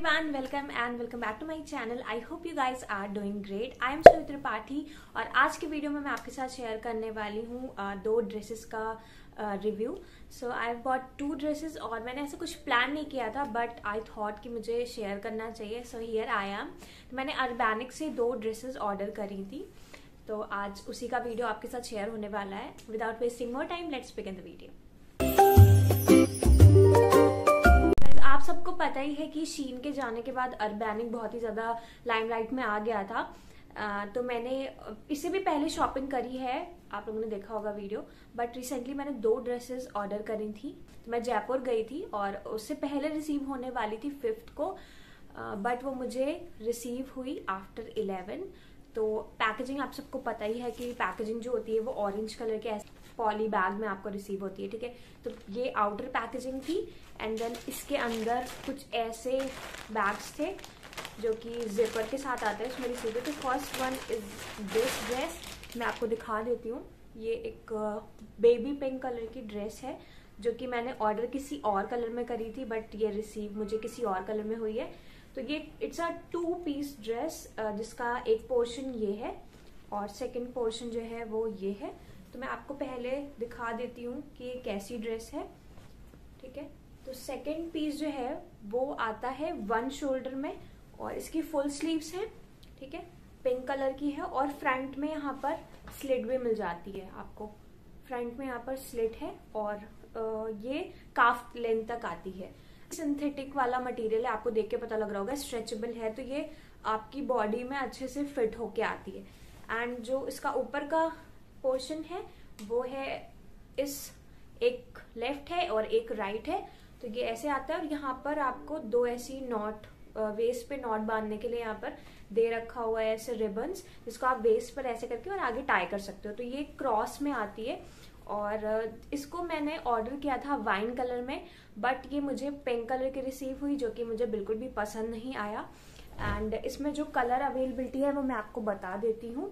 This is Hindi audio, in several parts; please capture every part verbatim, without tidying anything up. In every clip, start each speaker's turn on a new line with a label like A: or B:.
A: everyone, welcome and welcome back to my channel. I hope you guys are doing great. I am Chhavi Tripathi और आज के वीडियो में मैं आपके साथ शेयर करने वाली हूँ दो ड्रेसेस का review. So I have bought two dresses और मैंने ऐसा कुछ प्लान नहीं किया था बट आई थॉट कि मुझे शेयर करना चाहिए. So here I am. मैंने अर्बैनिक से दो ड्रेसेस ऑर्डर करी थी तो आज उसी का वीडियो आपके साथ शेयर होने वाला है. Without wasting more time let's begin the video. आप सबको पता ही है कि शीन के जाने के बाद अर्बैनिक बहुत ही ज्यादा लाइमलाइट में आ गया था. आ, तो मैंने इससे भी पहले शॉपिंग करी है, आप लोगों ने देखा होगा वीडियो. बट रिसेंटली मैंने दो ड्रेसेस ऑर्डर करी थी. तो मैं जयपुर गई थी और उससे पहले रिसीव होने वाली थी फिफ्थ को, बट वो मुझे रिसीव हुई आफ्टर इलेवन. तो पैकेजिंग आप सबको पता ही है कि पैकेजिंग जो होती है वो ऑरेंज कलर के ऐसे पॉली बैग में आपको रिसीव होती है. ठीक है, तो ये आउटर पैकेजिंग थी एंड देन इसके अंदर कुछ ऐसे बैग्स थे जो कि जिपर के साथ आते हैं उसमें रिसीव. तो first one is this dress. मैं आपको दिखा देती हूँ. ये एक बेबी पिंक कलर की ड्रेस है जो कि मैंने ऑर्डर किसी और कलर में करी थी बट ये रिसीव मुझे किसी और कलर में हुई है. तो ये it's a two piece dress जिसका एक पोर्शन ये है और सेकंड पोर्शन जो है वो ये है. तो मैं आपको पहले दिखा देती हूँ कि ये कैसी ड्रेस है. ठीक है, तो सेकंड पीस जो है वो आता है वन शोल्डर में और इसकी फुल स्लीव्स है. ठीक है, पिंक कलर की है और फ्रंट में यहाँ पर स्लिट भी मिल जाती है आपको. फ्रंट में यहाँ पर स्लिट है और ये काफ लेंथ तक आती है. सिंथेटिक वाला मटेरियल है, आपको देख के पता लग रहा होगा स्ट्रेचेबल है. तो ये आपकी बॉडी में अच्छे से फिट होके आती है. एंड जो इसका ऊपर का पोर्शन है वो है इस एक लेफ्ट है और एक राइट है. तो ये ऐसे आता है और यहाँ पर आपको दो ऐसी नॉट वेस्ट पे नॉट बांधने के लिए यहाँ पर दे रखा हुआ है ऐसे रिबन्स जिसको आप वेस्ट पर ऐसे करके और आगे टाई कर सकते हो. तो ये क्रॉस में आती है और इसको मैंने ऑर्डर किया था वाइन कलर में बट ये मुझे पिंक कलर की रिसीव हुई जो कि मुझे बिल्कुल भी पसंद नहीं आया. एंड इसमें जो कलर अवेलेबिलिटी है वो मैं आपको बता देती हूँ.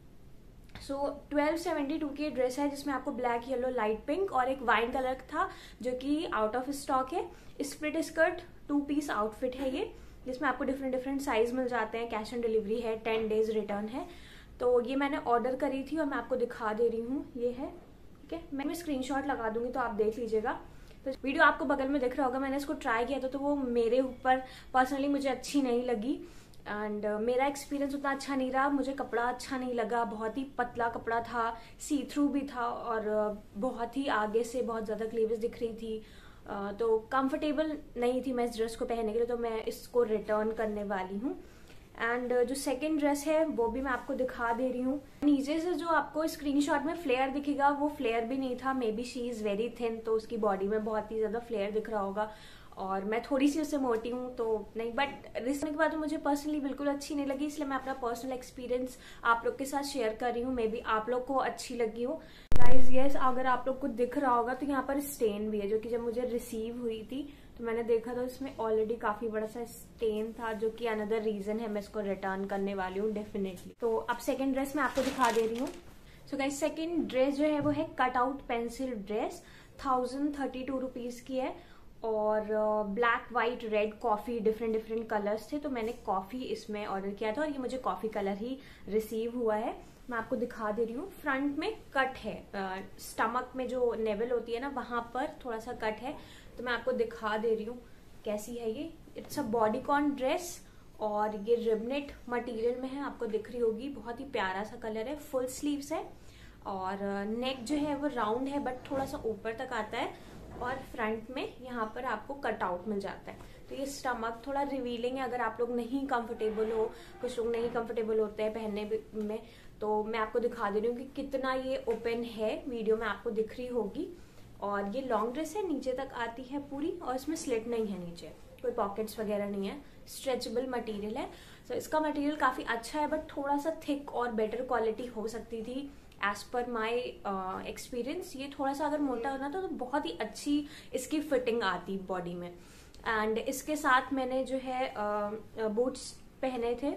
A: सो ट्वेल्व सेवेंटी टू की ड्रेस है जिसमें आपको ब्लैक येलो लाइट पिंक और एक वाइन कलर था जो कि आउट ऑफ स्टॉक है. Split skirt two piece outfit है ये जिसमें आपको डिफरेंट डिफरेंट साइज मिल जाते हैं. कैश ऑन डिलीवरी है, टेन डेज रिटर्न है. तो ये मैंने ऑर्डर करी थी और मैं आपको दिखा दे रही हूँ. ये है, ठीक है, मैं स्क्रीनशॉट लगा दूंगी तो आप देख लीजिएगा. तो वीडियो आपको बगल में दिख रहा होगा. मैंने इसको ट्राई किया था तो वो मेरे ऊपर पर्सनली मुझे अच्छी नहीं लगी एंड uh, मेरा एक्सपीरियंस उतना अच्छा नहीं रहा. मुझे कपड़ा अच्छा नहीं लगा, बहुत ही पतला कपड़ा था, सी थ्रू भी था और uh, बहुत ही आगे से बहुत ज़्यादा क्लीवेज दिख रही थी. uh, तो कंफर्टेबल नहीं थी मैं इस ड्रेस को पहनने के लिए. तो मैं इसको रिटर्न करने वाली हूँ. एंड uh, जो सेकंड ड्रेस है वो भी मैं आपको दिखा दे रही हूँ. नीचे से जो आपको स्क्रीनशॉट में फ्लेयर दिखेगा वो फ्लेयर भी नहीं था. Maybe she is very thin तो उसकी बॉडी में बहुत ही ज़्यादा फ्लेयर दिख रहा होगा और मैं थोड़ी सी उससे मोटी हूँ तो नहीं. बट रिसने के बाद मुझे पर्सनली बिल्कुल अच्छी नहीं लगी इसलिए मैं अपना पर्सनल एक्सपीरियंस आप लोग के साथ शेयर कर रही हूँ. मे बी आप लोग को अच्छी लगी हो. गाइज यस, अगर आप लोग को दिख रहा होगा तो यहाँ पर स्टेन भी है जो कि जब मुझे रिसीव हुई थी तो मैंने देखा था इसमें ऑलरेडी काफी बड़ा सा स्टेन था जो कि अनदर रीजन है मैं इसको रिटर्न करने वाली हूँ डेफिनेटली. तो अब सेकेंड ड्रेस मैं आपको दिखा दे रही हूँ. सो गाइज सेकेंड ड्रेस जो है वो है cut out pencil dress. Thousand thirty two rupees की है और black white red coffee different different colours थे. तो मैंने कॉफी इसमें ऑर्डर किया था और ये मुझे कॉफी कलर ही रिसीव हुआ है. मैं आपको दिखा दे रही हूँ. फ्रंट में कट है, स्टमक में जो नेवल होती है ना वहां पर थोड़ा सा कट है. तो मैं आपको दिखा दे रही हूँ कैसी है ये. इट्स अ बॉडीकॉन ड्रेस और ये रिबनेट मटेरियल में है, आपको दिख रही होगी. बहुत ही प्यारा सा कलर है. फुल स्लीव्स है और नेक जो है वो राउंड है बट थोड़ा सा ऊपर तक आता है और फ्रंट में यहाँ पर आपको कट आउट मिल जाता है. तो ये स्टमक थोड़ा रिवीलिंग है. अगर आप लोग नहीं कंफर्टेबल हो, कुछ लोग नहीं कंफर्टेबल होते हैं पहनने में, तो मैं आपको दिखा दे रही हूँ कि कितना ये ओपन है. वीडियो में आपको दिख रही होगी. और ये लॉन्ग ड्रेस है, नीचे तक आती है पूरी और इसमें स्लिट नहीं है, नीचे कोई पॉकेट्स वगैरह नहीं है. स्ट्रेचेबल मटेरियल है. तो इसका मटेरियल काफी अच्छा है बट थोड़ा सा थिक और बेटर क्वालिटी हो सकती थी एज पर माई एक्सपीरियंस. ये थोड़ा सा अगर मोटा होना था तो बहुत ही अच्छी इसकी फिटिंग आती बॉडी में. एंड इसके साथ मैंने जो है बूट्स पहने थे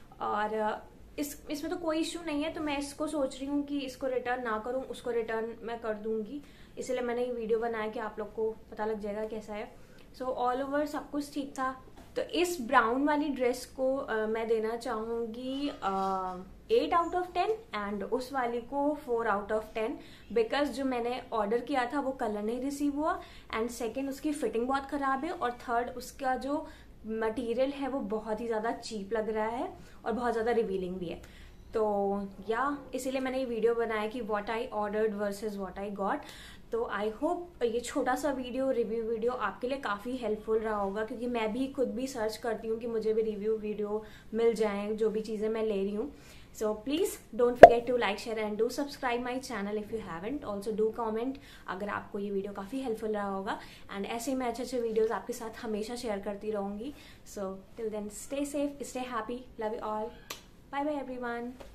A: और uh, इस इसमें तो कोई इश्यू नहीं है. तो मैं इसको सोच रही हूँ कि इसको रिटर्न ना करूँ, उसको रिटर्न मैं कर दूंगी. इसलिए मैंने ये वीडियो बनाया कि आप लोग को पता लग जाएगा कैसा है. सो ऑल ओवर सब कुछ ठीक था. तो इस ब्राउन वाली ड्रेस को uh, मैं देना चाहूंगी eight out of ten and उस वाली को four out of ten, because जो मैंने ऑर्डर किया था वो कलर नहीं रिसीव हुआ, एंड सेकेंड उसकी फिटिंग बहुत खराब है, और थर्ड उसका जो मटेरियल है वो बहुत ही ज्यादा चीप लग रहा है और बहुत ज्यादा रिवीलिंग भी है। तो या इसीलिए मैंने ये वीडियो बनाया कि what I ordered versus what I got. तो आई होप ये छोटा सा वीडियो रिव्यू वीडियो आपके लिए काफ़ी हेल्पफुल रहा होगा, क्योंकि मैं भी खुद भी सर्च करती हूँ कि मुझे भी रिव्यू वीडियो मिल जाएं जो भी चीज़ें मैं ले रही हूँ। So please don't forget to like share and do subscribe my channel if you haven't. Also do comment अगर आपको ये वीडियो काफ़ी हेल्पफुल रहा होगा, एंड ऐसे ही मैं अच्छे अच्छे वीडियोज़ आपके साथ हमेशा शेयर करती रहूँगी। So till then stay safe, stay happy, love you all, bye bye everyone.